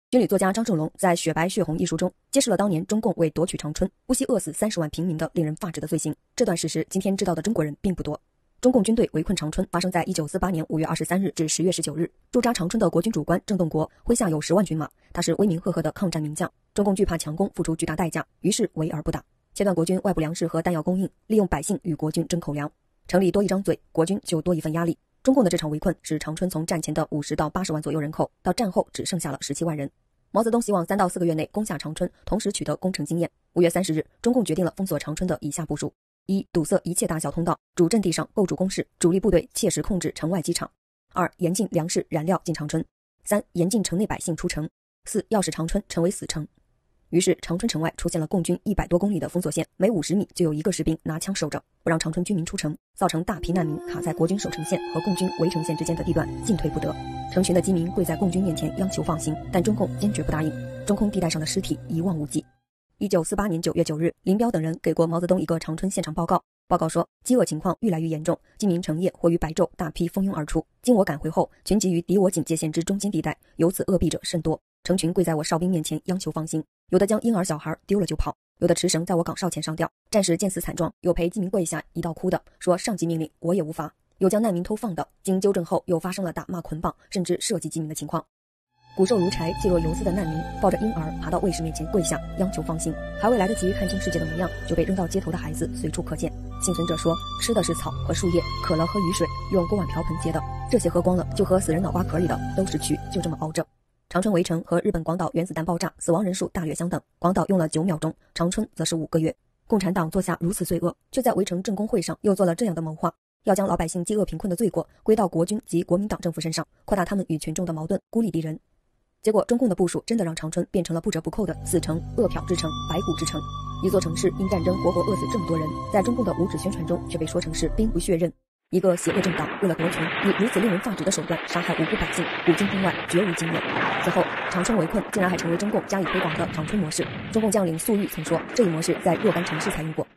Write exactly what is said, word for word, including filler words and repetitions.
军旅作家张正龙在《雪白血红》一书中揭示了当年中共为夺取长春，不惜饿死三十万平民的令人发指的罪行。这段事实，今天知道的中国人并不多。中共军队围困长春发生在一九四八年五月二十三日至十月十九日。驻扎长春的国军主官郑洞国麾下有十万军马，他是威名赫赫的抗战名将。中共惧怕强攻付出巨大代价，于是围而不打，切断国军外部粮食和弹药供应，利用百姓与国军争口粮。城里多一张嘴，国军就多一份压力。中共的这场围困使长春从战前的五十到八十万左右人口，到战后只剩下了十七万人。毛泽东希望三到四个月内攻下长春，同时取得攻城经验。五月三十日，中共决定了封锁长春的以下部署：一、堵塞一切大小通道，主阵地上构筑工事，主力部队切实控制城外机场；二、严禁粮食燃料进长春；三、严禁城内百姓出城；四、要使长春成为死城。于是长春城外出现了共军一百多公里的封锁线，每五十米就有一个士兵拿枪守着，不让长春居民出城，造成大批难民卡在国军守城线和共军围城线之间的地段，进退不得。成群的饥民跪在共军面前央求放行，但中共坚决不答应。中空地带上的尸体一望无际。一九四八年九月九日，林彪等人给过毛泽东一个长春现场报告。报告说，饥饿情况愈来愈严重，饥民成夜或于白昼大批蜂拥而出。经我赶回后，群集于敌我警戒线之中间地带，由此饿毙者甚多。成群跪在我哨兵面前央求放行，有的将婴儿小孩丢了就跑，有的持绳在我岗哨前上吊。战士见此惨状，有陪饥民跪下一道哭的，说上级命令我也无法；有将难民偷放的，经纠正后又发生了打骂捆绑甚至射击饥民的情况。骨瘦如柴、气若游丝的难民抱着婴儿爬到卫士面前跪下央求放行，还未来得及看清世界的模样，就被扔到街头的孩子随处可见。幸存者说，吃的是草和树叶，渴了喝雨水，用锅碗瓢盆接的，这些喝光了就和死人脑瓜壳里的都是蛆，就这么熬着。长春围城和日本广岛原子弹爆炸死亡人数大约相等，广岛用了九秒钟，长春则是五个月。共产党做下如此罪恶，却在围城政工会上又做了这样的谋划，要将老百姓饥饿贫困的罪过归到国军及国民党政府身上，扩大他们与群众的矛盾，孤立敌人。结果中共的部署真的让长春变成了不折不扣的死城、饿殍之城、白骨之城。一座城市因战争活活饿死这么多人，在中共的无耻宣传中却被说成是兵不血刃。一个邪恶政党为了夺权，以如此令人发指的手段杀害无辜百姓，古今中外绝无仅有。此后，长春围困竟然还成为中共加以推广的长春模式。中共将领粟裕曾说，这一模式在若干城市采用过。